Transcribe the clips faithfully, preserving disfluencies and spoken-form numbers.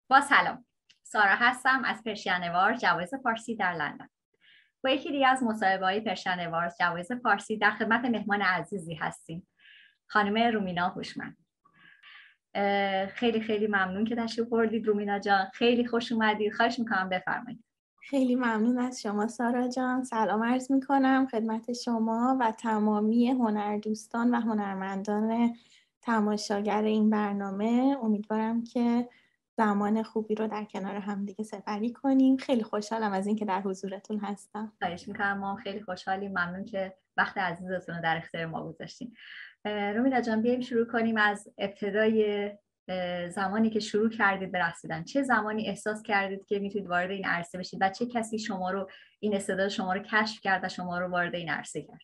با سلام، سارا هستم از پرشین جوایز فارسی در لندن. با یکی دیگه از مصاحبه‌های پرشین جوایز فارسی در خدمت مهمان عزیزی هستیم، خانم رومینا هوشمند. خیلی خیلی ممنون که تشریف بردید رومینا جان، خیلی خوش اومدید. خواهش میکنم بفرمایید. خیلی ممنون از شما سارا جان. سلام عرض میکنم خدمت شما و تمامی هنردوستان و هنرمندان تماشاگر این برنامه. امیدوارم که زمان خوبی رو در کنار هم دیگه سپری کنیم. خیلی خوشحالم از اینکه در حضورتون هستم. خواهش میکنم، ما خیلی خوشحالیم. ممنون که وقت عزیزتون رو در اختیار ما گذاشتین. رومینا جان، بیایم شروع کنیم از ابتدای زمانی که شروع کردید به رقصیدن. چه زمانی احساس کردید که میتونید وارد این عرصه بشید و چه کسی شما رو، این استعداد شما رو کشف کرد و شما رو وارد این عرصه کرد؟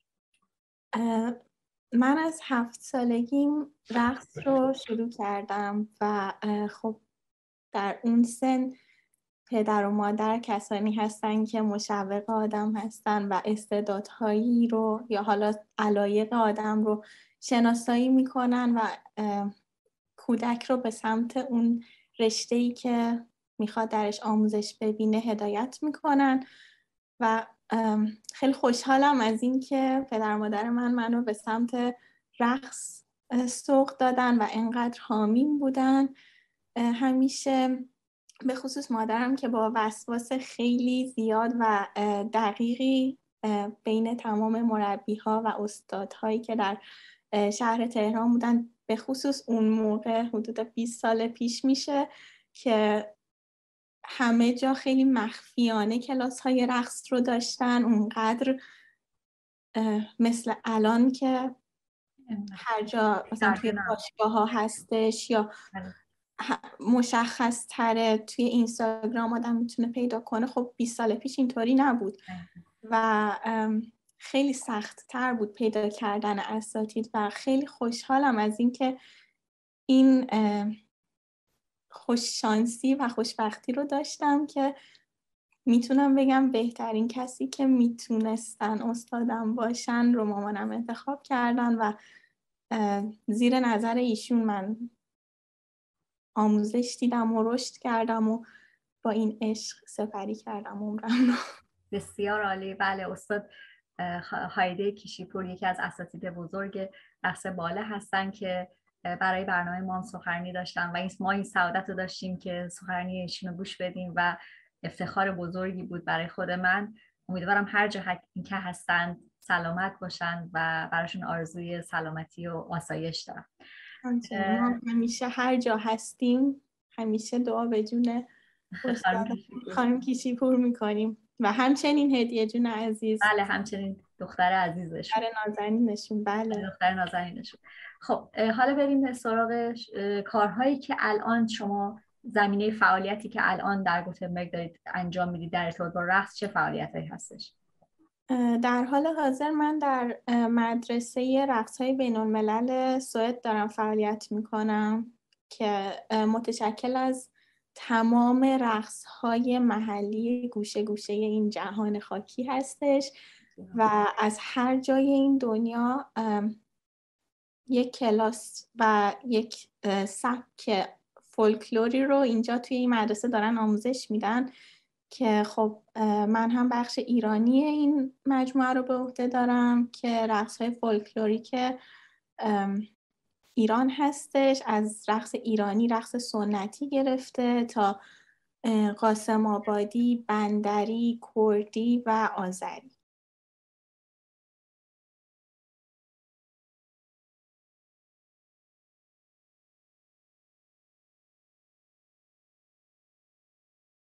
من از هفت سالگیم رقص رو شروع کردم و خب در اون سن پدر و مادر کسانی هستن که مشوق آدم هستن و استعدادهایی رو یا حالا علایق آدم رو شناسایی میکنن و کودک رو به سمت اون رشته‌ای که میخواد درش آموزش ببینه هدایت میکنن و خیلی خوشحالم از این که پدر و مادر من منو به سمت رقص سوق دادن و انقدر حامیم بودن. همیشه به خصوص مادرم که با وسواس خیلی زیاد و دقیقی بین تمام مربی‌ها و استادهایی که در شهر تهران بودن، به خصوص اون موقع حدود بیست سال پیش میشه که همه جا خیلی مخفیانه کلاس‌های رقص رو داشتن، اونقدر مثل الان که هر جا مثلا توی باشگاه‌ها هستش یا مشخص تره توی اینستاگرام آدم میتونه پیدا کنه. خب بیست سال پیش اینطوری نبود و خیلی سخت تر بود پیدا کردن اساتید و خیلی خوشحالم از این که این خوششانسی و خوشبختی رو داشتم که میتونم بگم بهترین کسی که میتونستن استادم باشن رو مامانم انتخاب کردن و زیر نظر ایشون من آموزش دیدم و رشد کردم و با این عشق سپری کردم عمرم رو. بسیار عالی. بله، استاد هایده کیشیپور یکی از اساتید بزرگ رقص باله هستن که برای برنامه ما هم سخنرانی داشتن و ما این سعادت رو داشتیم که سخنرانی ایشون رو گوش بدیم و افتخار بزرگی بود برای خود من. امیدوارم هر جا که هستن سلامت باشن و براشون آرزوی سلامتی و آسایش دارم. ما همیشه هر جا هستیم همیشه دعا به جون خانم کیشیپور میکنیم و همچنین هدیه جون عزیز. بله، همچنین دختر عزیزشون، دختر نازنینشون. بله، دختر نازنینشون. خب حالا بریم به سراغ کارهایی که الان شما، زمینه فعالیتی که الان در گوتنبرگ دارید انجام میدید در ارتباط با رقص، چه فعالیتایی هستش؟ در حال حاضر من در مدرسه رقص‌های بین‌الملل سوئد دارم فعالیت میکنم که متشکل از تمام رقص‌های محلی گوشه گوشه این جهان خاکی هستش و از هر جای این دنیا یک کلاس و یک سبک فولکلوری رو اینجا توی این مدرسه دارن آموزش میدن که خب من هم بخش ایرانی این مجموعه رو به عهده دارم که رقص‌های فولکلوریک ایران هستش، از رقص ایرانی، رقص سنتی گرفته تا قاسم آبادی، بندری، کردی و آذری.